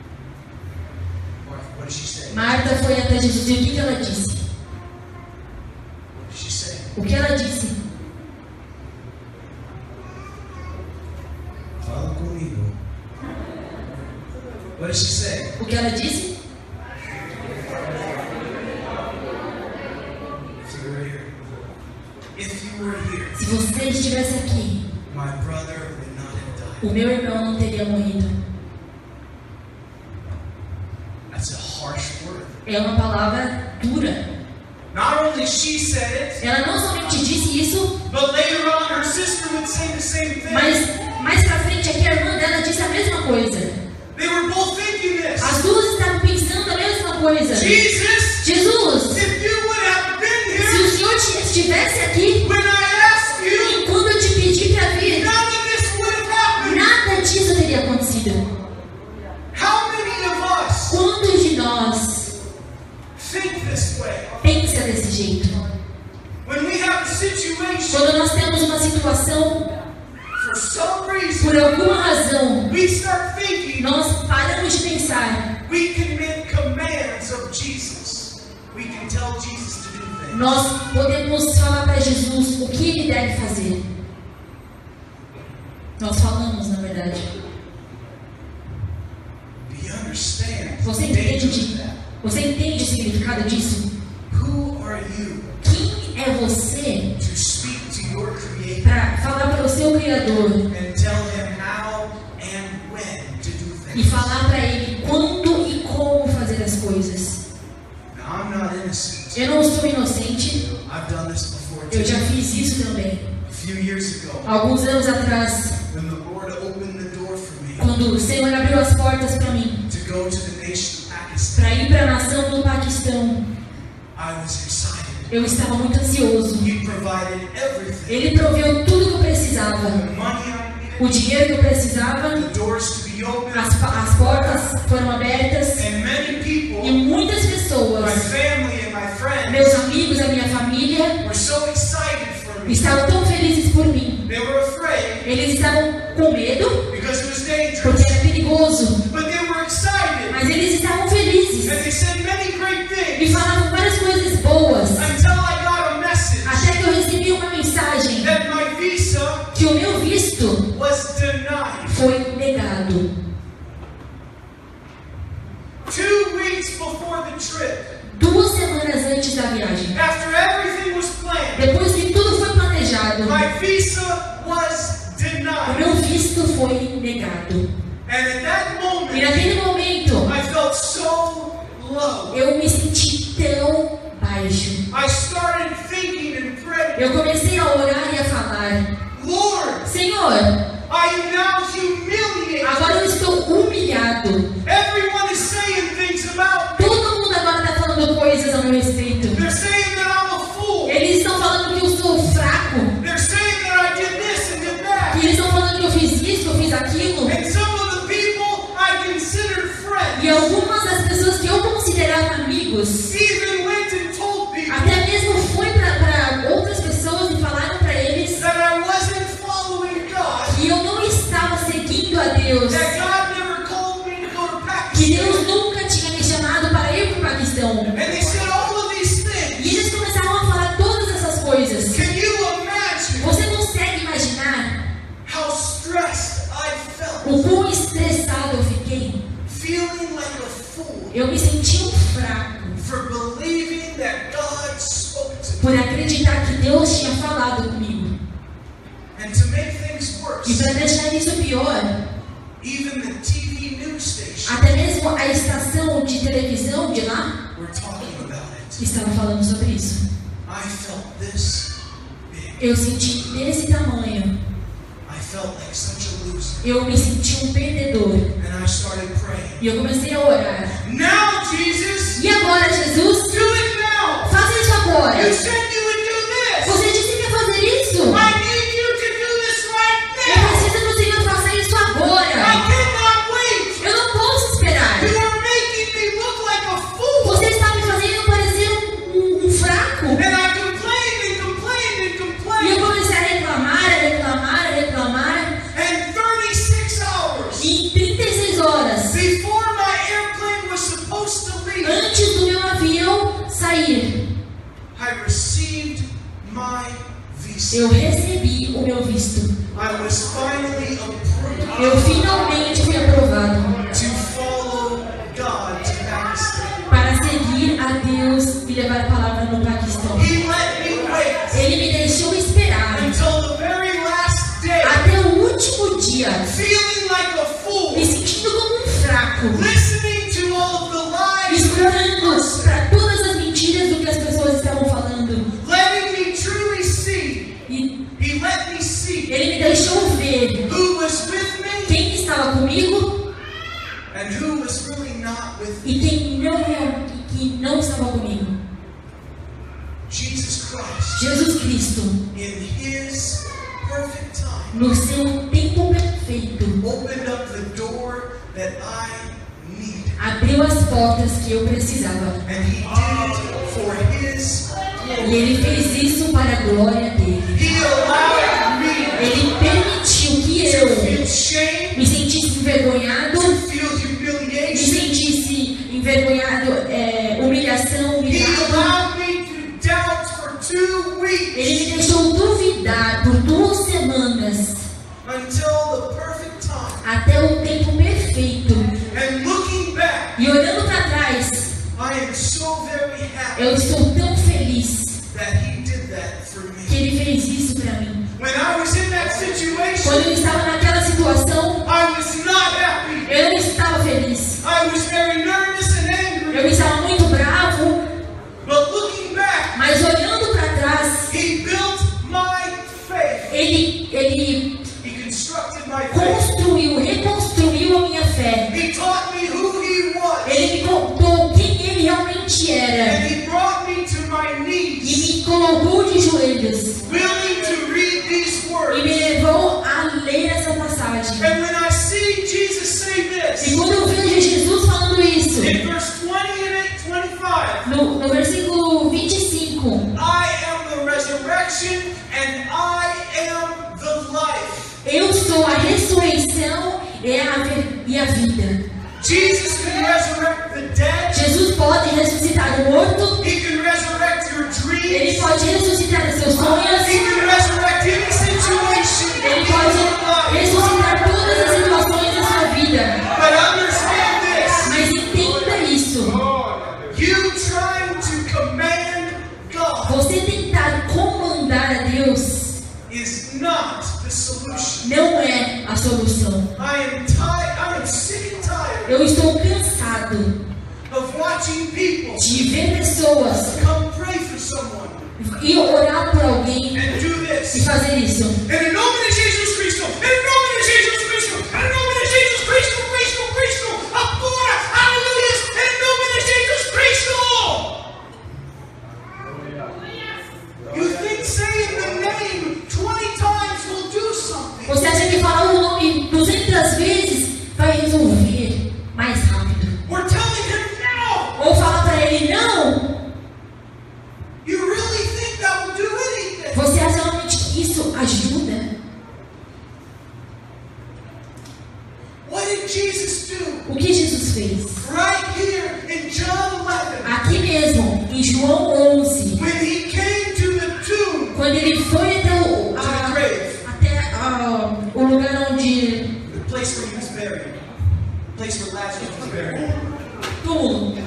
Speaker 1: What did she say?
Speaker 2: Marta foi até Jesus. E o que ela disse?
Speaker 1: What did she say?
Speaker 2: O que ela disse?
Speaker 1: Fala comigo. What did she say?
Speaker 2: O que ela disse?
Speaker 1: If you were here,
Speaker 2: Se você estivesse aqui,
Speaker 1: my brother would not have died.
Speaker 2: o meu irmão não teria morrido.
Speaker 1: That's harsh word.
Speaker 2: É uma palavra dura.
Speaker 1: Not only she said it,
Speaker 2: Ela não somente disse isso,
Speaker 1: but later on her sister would say the same thing.
Speaker 2: mas mais pra frente aqui a irmã dela disse a mesma coisa.
Speaker 1: They were both thinking this.
Speaker 2: As duas estavam pensando a mesma coisa.
Speaker 1: Jesus,
Speaker 2: Jesus,
Speaker 1: if you would have been
Speaker 2: se
Speaker 1: here
Speaker 2: o Senhor estivesse aqui,
Speaker 1: when I asked you,
Speaker 2: e quando eu te pedi para vir,
Speaker 1: none of this would have happened.
Speaker 2: nada disso teria acontecido.
Speaker 1: How many of us
Speaker 2: Quantos de nós
Speaker 1: think this way?
Speaker 2: pensa desse jeito?
Speaker 1: When we have a situation,
Speaker 2: Quando nós temos uma situação,
Speaker 1: for some reason,
Speaker 2: por alguma razão,
Speaker 1: we start thinking
Speaker 2: nós paramos de pensar.
Speaker 1: we can make commands of Jesus. We can tell Jesus to do things.
Speaker 2: Nós podemos falar para Jesus o que ele deve fazer. Nós falamos, na verdade.
Speaker 1: Do you understand
Speaker 2: Você
Speaker 1: the danger
Speaker 2: entende?
Speaker 1: of that?
Speaker 2: Você entende o significado disso?
Speaker 1: Who are you
Speaker 2: Quem é você
Speaker 1: to speak to your Creator
Speaker 2: para falar para o seu Criador
Speaker 1: and tell Him how and when to do
Speaker 2: e
Speaker 1: things?
Speaker 2: falar para ele quando e como fazer as coisas?
Speaker 1: Now, I'm not innocent.
Speaker 2: Eu não sou inocente,
Speaker 1: I've done this before
Speaker 2: eu
Speaker 1: too.
Speaker 2: já fiz isso também.
Speaker 1: A few years ago,
Speaker 2: Alguns anos atrás,
Speaker 1: when the Lord opened the door for me
Speaker 2: quando o Senhor abriu as portas para mim,
Speaker 1: to go to the nation of Pakistan,
Speaker 2: para ir para a nação do Paquistão,
Speaker 1: I was excited.
Speaker 2: eu estava muito ansioso.
Speaker 1: He provided everything.
Speaker 2: Ele proveu tudo que eu precisava.
Speaker 1: The money I needed,
Speaker 2: O dinheiro que eu precisava,
Speaker 1: the doors to be open,
Speaker 2: as portas foram abertas
Speaker 1: and many people,
Speaker 2: e muitas
Speaker 1: my
Speaker 2: pessoas,
Speaker 1: family and my
Speaker 2: meus
Speaker 1: friends,
Speaker 2: amigos, a minha família,
Speaker 1: were so excited for me.
Speaker 2: estavam tão felizes por mim.
Speaker 1: They were afraid
Speaker 2: Eles estavam com medo
Speaker 1: because it was
Speaker 2: porque
Speaker 1: dangerous,
Speaker 2: era perigoso,
Speaker 1: but they were excited,
Speaker 2: mas eles estavam felizes
Speaker 1: and they said many great
Speaker 2: e
Speaker 1: things
Speaker 2: falavam várias coisas boas,
Speaker 1: until I got a message
Speaker 2: até que eu recebi uma mensagem
Speaker 1: that my visa
Speaker 2: que o meu visto
Speaker 1: was denied.
Speaker 2: foi negado.
Speaker 1: 2 weeks before the trip,
Speaker 2: 2 semanas antes da viagem,
Speaker 1: after everything was planned,
Speaker 2: depois que tudo foi planejado,
Speaker 1: my visa was
Speaker 2: o
Speaker 1: denied.
Speaker 2: meu visto foi negado.
Speaker 1: And at that
Speaker 2: E
Speaker 1: moment,
Speaker 2: naquele momento,
Speaker 1: I felt so low.
Speaker 2: eu me senti tão baixo.
Speaker 1: I started thinking and praying,
Speaker 2: Eu comecei a orar e a falar:
Speaker 1: Lord,
Speaker 2: Senhor,
Speaker 1: I am now humiliated.
Speaker 2: agora eu estou humilhado.
Speaker 1: Everyone is saying things about me.
Speaker 2: Todo mundo agora está falando coisas a meu respeito.
Speaker 1: They're saying that I'm a fool.
Speaker 2: Eles estão falando que eu sou fraco.
Speaker 1: They're saying that I did this and did that.
Speaker 2: Que eles estão falando que eu fiz isso, que eu fiz aquilo.
Speaker 1: And some of the people I considered friends
Speaker 2: E algumas das pessoas que eu considerava amigos,
Speaker 1: even went and told people
Speaker 2: até mesmo foi para outras pessoas e falaram para eles
Speaker 1: that I wasn't following God.
Speaker 2: que eu não estava seguindo a Deus.
Speaker 1: That God never called me to go to
Speaker 2: Que
Speaker 1: Pakistan.
Speaker 2: Deus nunca tinha me chamado para ir para o Paquistão.
Speaker 1: And they said all of these
Speaker 2: E
Speaker 1: things.
Speaker 2: eles começaram a falar todas essas coisas.
Speaker 1: Can you imagine
Speaker 2: Você consegue imaginar
Speaker 1: how stressed I felt?
Speaker 2: o quão estressado eu fiquei?
Speaker 1: Feeling like a fool
Speaker 2: Eu me senti um fraco
Speaker 1: for believing that God spoke to me.
Speaker 2: por acreditar que Deus tinha falado comigo.
Speaker 1: And to make things
Speaker 2: E
Speaker 1: worse,
Speaker 2: para deixar isso pior,
Speaker 1: even the TV news station
Speaker 2: até mesmo a estação de televisão de lá
Speaker 1: were talking about it.
Speaker 2: estava falando sobre isso.
Speaker 1: I felt this big.
Speaker 2: Eu senti desse tamanho.
Speaker 1: I felt like such a loser.
Speaker 2: Eu me senti um perdedor.
Speaker 1: And I started praying.
Speaker 2: E eu comecei a orar.
Speaker 1: Now, Jesus,
Speaker 2: E agora, Jesus?
Speaker 1: do it now.
Speaker 2: Faça isso agora.
Speaker 1: You said you would do this.
Speaker 2: Você disse que ia fazer isso.
Speaker 1: I need you to do this right
Speaker 2: Eu
Speaker 1: now.
Speaker 2: preciso que o Senhor faça isso
Speaker 1: I
Speaker 2: agora.
Speaker 1: cannot wait.
Speaker 2: Eu não posso esperar.
Speaker 1: You are making me look like a fool.
Speaker 2: Você está me fazendo parecer um fraco.
Speaker 1: And I complained and complained and
Speaker 2: E eu
Speaker 1: complained.
Speaker 2: comecei a reclamar, a reclamar, a reclamar.
Speaker 1: And 36 hours
Speaker 2: E em 36 horas,
Speaker 1: before my airplane was supposed to leave,
Speaker 2: antes do meu avião sair,
Speaker 1: I received my visa.
Speaker 2: eu recebi o meu visto.
Speaker 1: I was finally approved
Speaker 2: Eu finalmente fui aprovado
Speaker 1: to follow God to Pakistan.
Speaker 2: para seguir a Deus e levar a palavra no Paquistão.
Speaker 1: He let me wait
Speaker 2: Ele me deixou esperar
Speaker 1: until the very last day,
Speaker 2: até o último dia,
Speaker 1: feeling like a fool,
Speaker 2: me sentindo como um fraco,
Speaker 1: listening to all of the lies and
Speaker 2: escutando
Speaker 1: with
Speaker 2: e
Speaker 1: me.
Speaker 2: que não estava comigo.
Speaker 1: Jesus Christ,
Speaker 2: Jesus Cristo,
Speaker 1: in His perfect time,
Speaker 2: no seu tempo perfeito,
Speaker 1: opened up the door that I needed.
Speaker 2: abriu as portas que eu precisava.
Speaker 1: And He did it for His
Speaker 2: E Ele fez isso para a glória dele.
Speaker 1: He allowed me
Speaker 2: Ele permitiu que eu
Speaker 1: to feel shame,
Speaker 2: me sentisse envergonhado,
Speaker 1: to feel
Speaker 2: me
Speaker 1: humiliation.
Speaker 2: sentisse envergonhado, humilhação,
Speaker 1: He
Speaker 2: humilhado.
Speaker 1: allowed me to doubt for 2 weeks
Speaker 2: Ele me deixou duvidar por 2 semanas,
Speaker 1: until the perfect time.
Speaker 2: até o tempo perfeito.
Speaker 1: And looking back,
Speaker 2: E olhando para trás,
Speaker 1: I am so very happy
Speaker 2: eu estou tão feliz
Speaker 1: that He did that for
Speaker 2: que
Speaker 1: me.
Speaker 2: Ele fez isso para mim.
Speaker 1: When I was in that
Speaker 2: Quando
Speaker 1: situation,
Speaker 2: eu estava naquela situação,
Speaker 1: I was not happy.
Speaker 2: eu não estava feliz.
Speaker 1: I was very nervous and angry.
Speaker 2: Eu estava muito bravo,
Speaker 1: But looking back,
Speaker 2: mas olhando para trás,
Speaker 1: He built my faith.
Speaker 2: Ele
Speaker 1: He constructed my faith.
Speaker 2: reconstruiu a minha fé.
Speaker 1: He taught me who He was.
Speaker 2: Ele me contou quem Ele realmente era
Speaker 1: And He brought me to my
Speaker 2: e
Speaker 1: knees,
Speaker 2: me colocou de joelhos
Speaker 1: willing to read these
Speaker 2: e me
Speaker 1: words.
Speaker 2: levou a ler essa passagem.
Speaker 1: And when I see Jesus say
Speaker 2: E
Speaker 1: this,
Speaker 2: quando eu vejo Jesus falando isso,
Speaker 1: in verse 20 and 25,
Speaker 2: no versículo 25,
Speaker 1: I am the resurrection and I am the life.
Speaker 2: eu sou a ressurreição e a vida.
Speaker 1: Jesus can resurrect the dead.
Speaker 2: Jesus pode ressuscitar o morto,
Speaker 1: He can resurrect your
Speaker 2: Ele
Speaker 1: dreams.
Speaker 2: pode ressuscitar os seus sonhos,
Speaker 1: He can resurrect any situation
Speaker 2: Ele
Speaker 1: in
Speaker 2: pode
Speaker 1: your life.
Speaker 2: ressuscitar todas as situações da sua vida.
Speaker 1: But understand this.
Speaker 2: Mas entenda isso,
Speaker 1: You trying to command God
Speaker 2: você tentar comandar a Deus
Speaker 1: is not the solution.
Speaker 2: não é a solução.
Speaker 1: I am sick and tired
Speaker 2: Eu estou cansado
Speaker 1: of watching people
Speaker 2: de ver pessoas
Speaker 1: come pray for someone
Speaker 2: e orar por alguém
Speaker 1: and do
Speaker 2: e
Speaker 1: this.
Speaker 2: fazer isso.
Speaker 1: Em nome de Jesus Cristo, em nome de Jesus Cristo, em nome de Jesus Cristo, Cristo, agora, aleluia, em nome de Jesus Cristo. You think saying the name 20 times will do something?
Speaker 2: Você acha que falar o nome 200 vezes vai resolver mais rápido?
Speaker 1: We're telling him no.
Speaker 2: Ou falar para ele não?
Speaker 1: You really think that will do anything?
Speaker 2: Você acha realmente que isso ajuda?
Speaker 1: What did Jesus do?
Speaker 2: O que Jesus fez?
Speaker 1: Right here in John 11,
Speaker 2: Aqui mesmo, em João 11,
Speaker 1: when he came to the tomb,
Speaker 2: quando ele foi até
Speaker 1: to the grave,
Speaker 2: o lugar onde
Speaker 1: the place where he was buried, the place where Lazarus was buried.
Speaker 2: túmulo,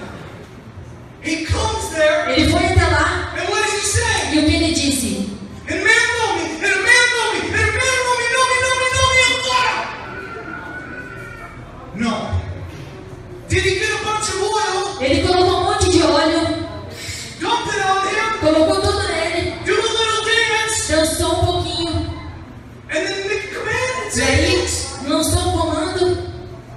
Speaker 1: He comes there,
Speaker 2: ele foi até lá
Speaker 1: and what does he say?
Speaker 2: e o que ele disse?
Speaker 1: And a man know me, and a man know me, and a man know me agora. No. Did he get a bunch of oil,
Speaker 2: Ele colocou um monte de óleo,
Speaker 1: dump it on him,
Speaker 2: colocou tudo nele,
Speaker 1: do a little dance,
Speaker 2: dançou um pouquinho,
Speaker 1: and then make a command and
Speaker 2: e
Speaker 1: say
Speaker 2: aí
Speaker 1: this?
Speaker 2: lançou um comando?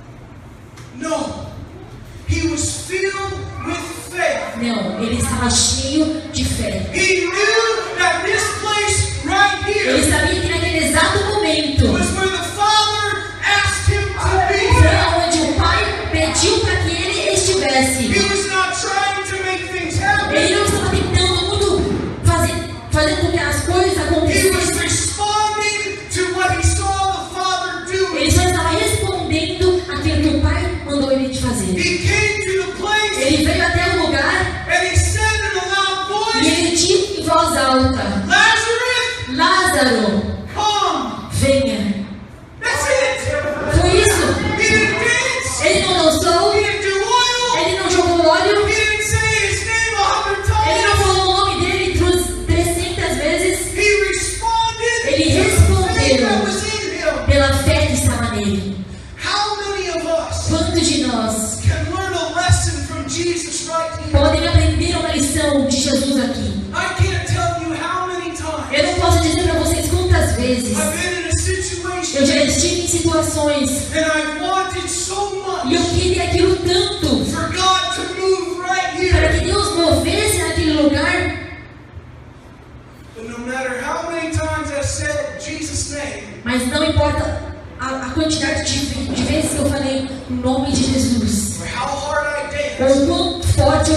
Speaker 1: No. He was filled with faith.
Speaker 2: Não, ele estava cheio de fé.
Speaker 1: He knew that this place right
Speaker 2: Ele
Speaker 1: here
Speaker 2: sabia que naquele exato momento
Speaker 1: was where the Father asked him to be.
Speaker 2: foi onde o Pai pediu para que ele estivesse.
Speaker 1: He was not trying to make things happen.
Speaker 2: Ele não estava tentando muito fazer com que as coisas
Speaker 1: He was
Speaker 2: acontecessem.
Speaker 1: responding to what he saw the Father doing.
Speaker 2: Ele só estava respondendo aquilo que o Pai mandou ele fazer.
Speaker 1: He came to the place
Speaker 2: Ele veio até o lugar
Speaker 1: and he said in a loud
Speaker 2: e
Speaker 1: voice,
Speaker 2: ele disse em voz alta:
Speaker 1: Lazarus,
Speaker 2: Lázaro,
Speaker 1: come.
Speaker 2: venha.
Speaker 1: That's it.
Speaker 2: Foi isso.
Speaker 1: He didn't dance.
Speaker 2: Ele não dançou,
Speaker 1: He didn't do oil.
Speaker 2: ele não jogou óleo,
Speaker 1: He didn't say his name 100
Speaker 2: ele não
Speaker 1: times.
Speaker 2: falou o nome dele 300 vezes.
Speaker 1: He responded
Speaker 2: Ele
Speaker 1: to the faith
Speaker 2: respondeu
Speaker 1: that was in him.
Speaker 2: pela fé que estava nele.
Speaker 1: How many of us
Speaker 2: Quantos de nós
Speaker 1: can learn a lesson from Jesus right here?
Speaker 2: podem aprender uma lição de Jesus aqui?
Speaker 1: I can't tell you how many times
Speaker 2: Eu não posso dizer para vocês quantas vezes
Speaker 1: I've been in a
Speaker 2: eu
Speaker 1: situation
Speaker 2: já estive em situações
Speaker 1: and I wanted so
Speaker 2: e eu
Speaker 1: much
Speaker 2: queria aquilo tanto
Speaker 1: for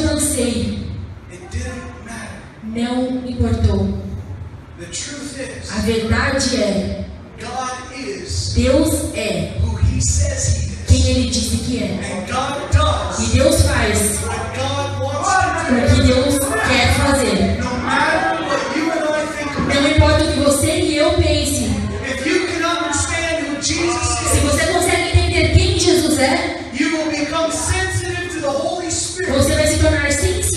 Speaker 2: alcancei.
Speaker 1: It didn't matter.
Speaker 2: Não importou.
Speaker 1: The truth is,
Speaker 2: A verdade é,
Speaker 1: God is
Speaker 2: Deus é
Speaker 1: who He says He is.
Speaker 2: quem Ele disse que é.
Speaker 1: And God does
Speaker 2: E Deus faz
Speaker 1: what God wants to
Speaker 2: o que Deus quer fazer.
Speaker 1: do. No matter what you and I think about.
Speaker 2: Não importa o que você e eu pense.
Speaker 1: If you can understand who Jesus
Speaker 2: Se
Speaker 1: is,
Speaker 2: você consegue entender quem Jesus é,
Speaker 1: you will become sensitive to the Holy Spirit.
Speaker 2: você vai se tornar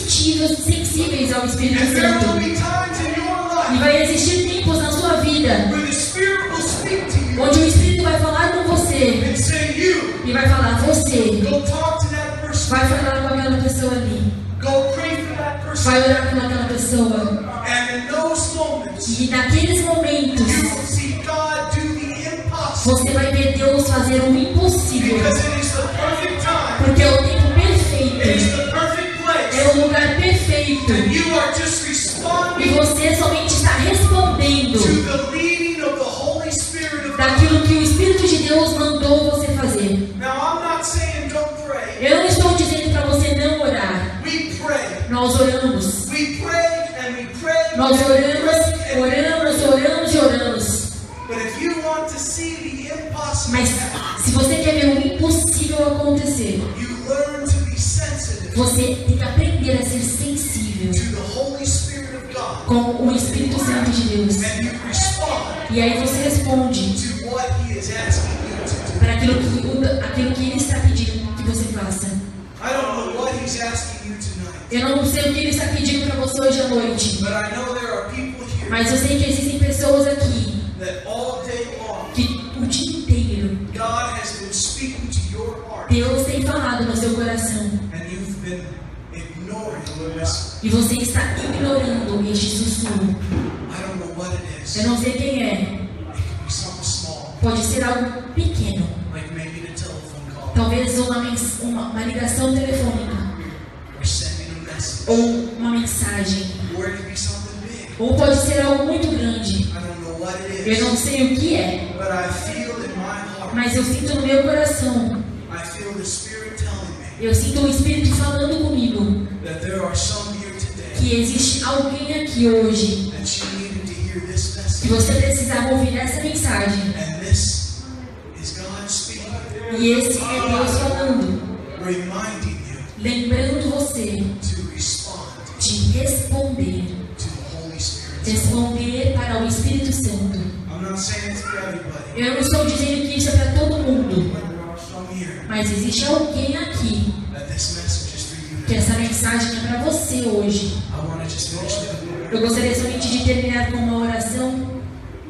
Speaker 2: sensíveis ao Espírito
Speaker 1: And there will
Speaker 2: Santo.
Speaker 1: be times in your
Speaker 2: E
Speaker 1: life
Speaker 2: vai existir tempos na sua vida
Speaker 1: where the Spirit will speak to you
Speaker 2: onde o Espírito vai falar com você
Speaker 1: and say, "You
Speaker 2: e vai falar, você
Speaker 1: go talk to that person.
Speaker 2: vai falar com aquela pessoa ali,
Speaker 1: Go pray for that person."
Speaker 2: vai orar com aquela pessoa.
Speaker 1: And in those moments,
Speaker 2: E naqueles momentos
Speaker 1: you will see God do the impossible
Speaker 2: você vai ver Deus fazer o impossível,
Speaker 1: because it is the perfect time.
Speaker 2: porque é o tempo
Speaker 1: It is
Speaker 2: perfeito,
Speaker 1: the perfect place.
Speaker 2: é o lugar perfeito,
Speaker 1: And you are just
Speaker 2: e
Speaker 1: responding
Speaker 2: você somente está respondendo
Speaker 1: to the leading of the Holy Spirit of God.
Speaker 2: daquilo que o Espírito de Deus mandou você fazer.
Speaker 1: Now, I'm not saying don't pray.
Speaker 2: Eu não estou dizendo para você não orar.
Speaker 1: We pray.
Speaker 2: Nós oramos.
Speaker 1: We pray and we pray.
Speaker 2: Nós
Speaker 1: and we
Speaker 2: oramos,
Speaker 1: pray.
Speaker 2: oramos, oramos e oramos.
Speaker 1: But if you want to see the impossible
Speaker 2: Mas
Speaker 1: happen,
Speaker 2: se você quer ver o impossível acontecer,
Speaker 1: you learn to be sensitive
Speaker 2: você tem que aprender a ser sensível
Speaker 1: to the Holy Spirit of God.
Speaker 2: com o Espírito Santo de Deus.
Speaker 1: And you respond
Speaker 2: E aí você responde
Speaker 1: to what He is asking you to do.
Speaker 2: para aquilo que Ele está pedindo que você faça.
Speaker 1: I don't know what He's asking you tonight,
Speaker 2: Eu não sei o que Ele está pedindo para você hoje à noite,
Speaker 1: but I know there are people here
Speaker 2: mas eu sei que existem pessoas aqui
Speaker 1: that all day long
Speaker 2: que o dia inteiro
Speaker 1: God has been speaking to your heart,
Speaker 2: Deus tem falado no seu coração
Speaker 1: and you've been ignoring the whisper.
Speaker 2: e você está ignorando este sussurro.
Speaker 1: I don't know what it is.
Speaker 2: Eu não sei quem é.
Speaker 1: It could be something small,
Speaker 2: Pode ser algo pequeno,
Speaker 1: like maybe the telephone call
Speaker 2: talvez uma ligação telefônica
Speaker 1: or sending a message,
Speaker 2: ou uma mensagem,
Speaker 1: or it could be something big.
Speaker 2: ou pode ser algo muito grande.
Speaker 1: I don't know what it
Speaker 2: Eu
Speaker 1: is,
Speaker 2: não sei o que é,
Speaker 1: but I feel in my heart,
Speaker 2: mas eu sinto no meu coração,
Speaker 1: I feel the Spirit telling me
Speaker 2: eu sinto o Espírito falando comigo
Speaker 1: that there are some here today
Speaker 2: que existe alguém aqui hoje
Speaker 1: that you needed to hear this
Speaker 2: que
Speaker 1: message,
Speaker 2: você precisava ouvir essa mensagem.
Speaker 1: and this is God speaking,
Speaker 2: E esse é Deus falando,
Speaker 1: reminding you
Speaker 2: lembrando você
Speaker 1: to respond
Speaker 2: de responder,
Speaker 1: to the Holy Spirit.
Speaker 2: responder para o Espírito Santo.
Speaker 1: I'm not saying it's for everybody,
Speaker 2: Eu não estou dizendo que isso é para todo mundo,
Speaker 1: but there are some here
Speaker 2: mas existe alguém aqui
Speaker 1: that this message is for you.
Speaker 2: que essa mensagem é para você hoje.
Speaker 1: I want to just finish with a prayer.
Speaker 2: Eu gostaria somente de terminar com uma oração.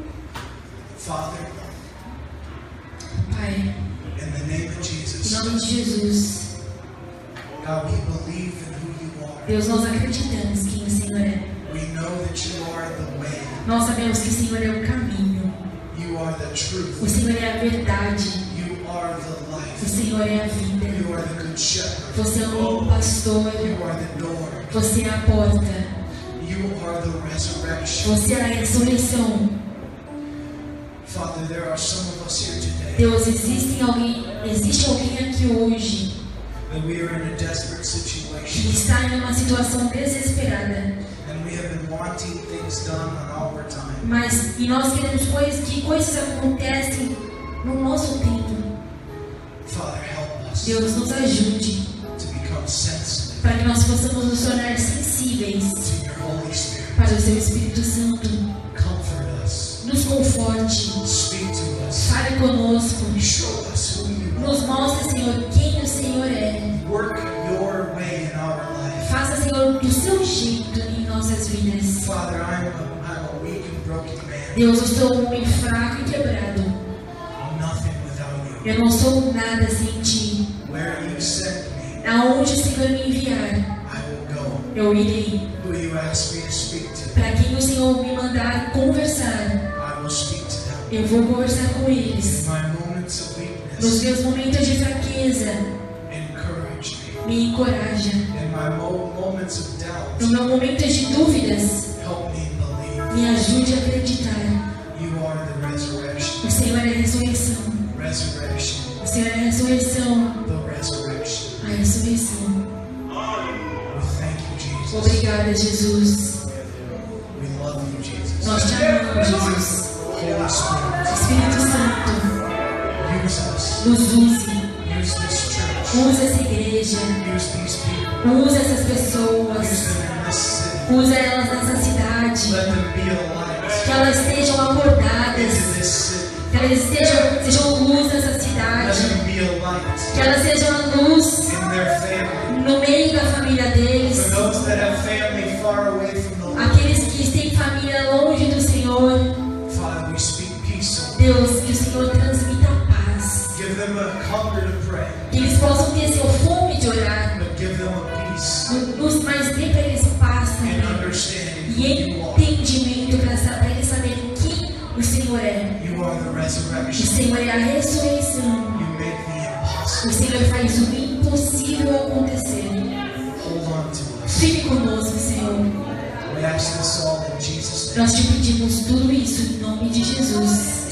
Speaker 1: Father,
Speaker 2: Pai,
Speaker 1: in the name of
Speaker 2: em
Speaker 1: Jesus,
Speaker 2: nome de Jesus,
Speaker 1: God, we believe in who you are.
Speaker 2: Deus, nós acreditamos quem o Senhor é.
Speaker 1: We know that you are the way,
Speaker 2: Nós sabemos que o Senhor é o caminho,
Speaker 1: you are the truth,
Speaker 2: o Senhor é a verdade,
Speaker 1: you are the
Speaker 2: o
Speaker 1: life,
Speaker 2: Senhor é a vida.
Speaker 1: you are the good shepherd,
Speaker 2: Você é o pastor,
Speaker 1: you are the door,
Speaker 2: você é a porta,
Speaker 1: you are the resurrection.
Speaker 2: você é a ressurreição.
Speaker 1: Father, there are some of us here today
Speaker 2: Deus, existe alguém aqui hoje
Speaker 1: that we are in a desperate
Speaker 2: que
Speaker 1: situation,
Speaker 2: está em uma situação desesperada,
Speaker 1: and we have been wanting things done on our time.
Speaker 2: mas e nós queremos que coisas acontecem no nosso tempo.
Speaker 1: Father, help us
Speaker 2: Deus, nos ajude
Speaker 1: to become sensitive
Speaker 2: para que nós possamos nos tornar sensíveis
Speaker 1: to your Holy Spirit.
Speaker 2: para o seu Espírito Santo.
Speaker 1: Comfort us,
Speaker 2: Nos conforte,
Speaker 1: speak to us,
Speaker 2: fale conosco,
Speaker 1: show us who you are.
Speaker 2: nos mostre, Senhor, quem o Senhor é.
Speaker 1: Work your way in our life.
Speaker 2: Faça, Senhor, do seu jeito em nossas vidas.
Speaker 1: Father, I'm a weak and broken man.
Speaker 2: Deus, eu sou um homem fraco e quebrado.
Speaker 1: I'm nothing without you.
Speaker 2: Eu não sou nada sem Ti.
Speaker 1: Where you send me,
Speaker 2: Aonde o Senhor me enviar,
Speaker 1: I will go.
Speaker 2: eu irei.
Speaker 1: Who you ask me to speak to,
Speaker 2: Para quem o Senhor me mandar conversar,
Speaker 1: I will speak to them.
Speaker 2: eu vou conversar com eles.
Speaker 1: In my moments of
Speaker 2: Nos
Speaker 1: weakness,
Speaker 2: meus momentos de fraqueza,
Speaker 1: encourage me.
Speaker 2: me encoraja.
Speaker 1: In my moments of doubt,
Speaker 2: No meu momento de dúvidas,
Speaker 1: help me believe.
Speaker 2: me ajude a acreditar.
Speaker 1: You are the resurrection.
Speaker 2: O Senhor é a ressurreição.
Speaker 1: Resurrection.
Speaker 2: O Senhor é a ressurreição.
Speaker 1: The resurrection.
Speaker 2: A ressurreição.
Speaker 1: We Jesus.
Speaker 2: Obrigada, Jesus.
Speaker 1: We love you, Jesus.
Speaker 2: Nós te amamos, Jesus.
Speaker 1: Holy Spirit,
Speaker 2: Espírito Santo,
Speaker 1: use us.
Speaker 2: nos use.
Speaker 1: Use this church.
Speaker 2: Usa essa igreja.
Speaker 1: Use these people.
Speaker 2: Usa essas
Speaker 1: Use
Speaker 2: pessoas.
Speaker 1: them in this city.
Speaker 2: Usa elas nessa cidade.
Speaker 1: Let them be a light
Speaker 2: Que elas estejam acordadas.
Speaker 1: into this city.
Speaker 2: Que elas sejam luz nessa
Speaker 1: Let
Speaker 2: cidade.
Speaker 1: them be a light
Speaker 2: Que elas sejam a luz
Speaker 1: in their family.
Speaker 2: no meio da família deles.
Speaker 1: For those that have family far away from the Lord,
Speaker 2: Aqueles que têm família longe do Senhor.
Speaker 1: Father, we speak peace over them.
Speaker 2: Deus, que o Senhor transmita paz.
Speaker 1: Give them a hunger to pray,
Speaker 2: Que eles possam ter seu fome de orar.
Speaker 1: but give them a peace
Speaker 2: Mas dê para eles paz
Speaker 1: and
Speaker 2: também.
Speaker 1: understanding who
Speaker 2: E
Speaker 1: you are.
Speaker 2: entendimento para eles saberem quem o Senhor é.
Speaker 1: You are the
Speaker 2: O
Speaker 1: resurrection.
Speaker 2: Senhor é a ressurreição.
Speaker 1: You make the
Speaker 2: O
Speaker 1: impossible.
Speaker 2: Senhor faz o impossível acontecer.
Speaker 1: Hold on to us.
Speaker 2: Fique conosco, Senhor.
Speaker 1: We ask this all in Jesus' name.
Speaker 2: Nós te pedimos tudo isso em nome de Jesus.